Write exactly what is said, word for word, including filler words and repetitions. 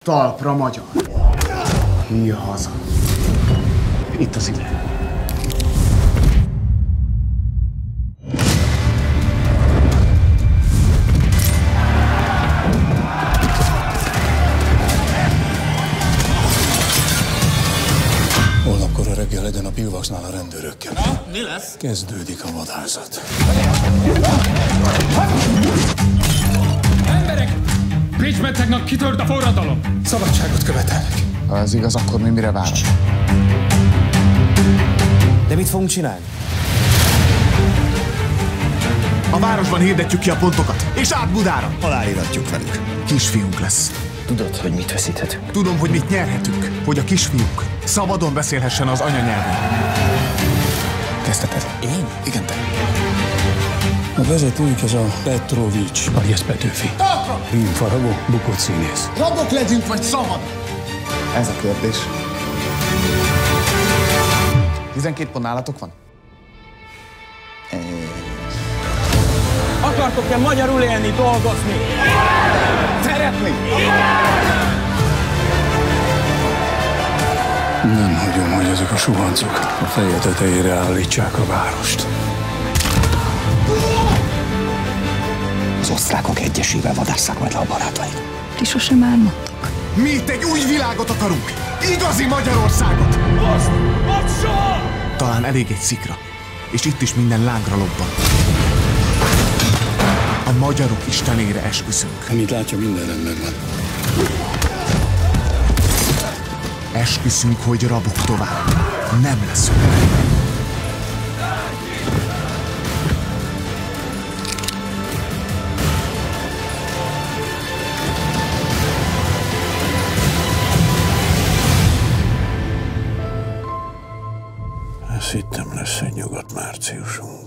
Talpra magyar. Hülye haza. Itt az ide. Holnapkor a reggel legyen a Pilvaxnál a rendőrökkel. Na, mi lesz? Kezdődik a vadászat. Emberek! Bridgemetnek kitört a forradalom! Szabadságot követelnek. Ha ez igaz, akkor mi mire várunk? De mit fogunk csinálni? A városban hirdetjük ki a pontokat, és át Budára. Aláíratjuk velük. Kisfiunk lesz. Tudod, hogy mit veszíthetünk? Tudom, hogy mit nyerhetünk, hogy a kisfiúk szabadon beszélhessen az anyanyelven. Kezdheted? Én? Igen, te. A vezetőjük ez a Petrovics, alias Petőfi. Talpra! Rímfaragó, bukott színész. Rabok legyünk, vagy szabad? Ez a kérdés. tizenkét pont nálatok van? Akartok-e magyarul élni, dolgozni? Szeretni! Nem hagyom, hogy ezek a suhancok a feje tetejére állítsák a várost. Az osztrákok egyesével vadásszák majd le a barátaid. Ti sosem álmodtok. Mi itt egy új világot akarunk! Igazi Magyarországot! Most! Most soha! Talán elég egy szikra, és itt is minden lángra lobban. A magyarok istenére esküszünk. Amit látja, minden rendben van. Esküszünk, hogy rabok tovább. Nem leszünk. Ezt hittem, lesz egy nyugodt márciusunk.